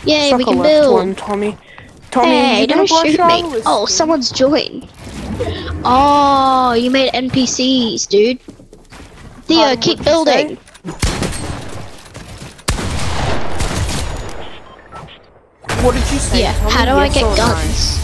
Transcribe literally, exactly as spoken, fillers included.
Yay, Suck we a can left build. one, Tommy. Tommy, Hey, you gonna don't brush shoot off me. with Oh, me? someone's joined. Oh, you made N P Cs, dude. Theo, Pardon, keep what'd you say? building. What did you say, Yeah, Tommy? how do I Yes get or no? guns?